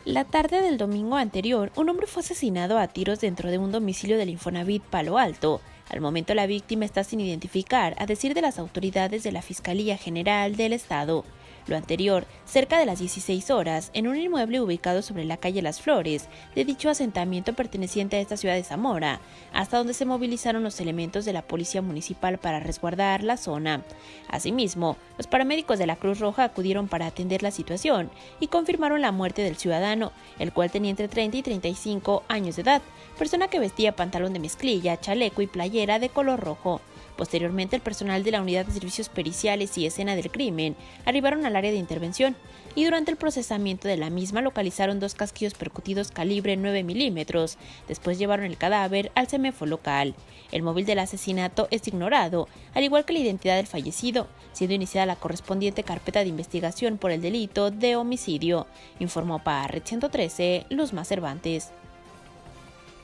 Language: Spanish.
La tarde del domingo anterior, un hombre fue asesinado a tiros dentro de un domicilio del Infonavit Palo Alto. Al momento, la víctima está sin identificar, a decir de las autoridades de la Fiscalía General del Estado. Lo anterior, cerca de las 16 horas, en un inmueble ubicado sobre la calle Las Flores, de dicho asentamiento perteneciente a esta ciudad de Zamora, hasta donde se movilizaron los elementos de la Policía Municipal para resguardar la zona. Asimismo, los paramédicos de la Cruz Roja acudieron para atender la situación y confirmaron la muerte del ciudadano, el cual tenía entre 30 y 35 años de edad, persona que vestía pantalón de mezclilla, chaleco y playera de color rojo. Posteriormente, el personal de la Unidad de Servicios Periciales y Escena del Crimen arribaron al área de intervención y durante el procesamiento de la misma localizaron 2 casquillos percutidos calibre 9 milímetros. Después llevaron el cadáver al CEMEFO local. El móvil del asesinato es ignorado, al igual que la identidad del fallecido, siendo iniciada la correspondiente carpeta de investigación por el delito de homicidio, informó para Red 113 Luzma Cervantes.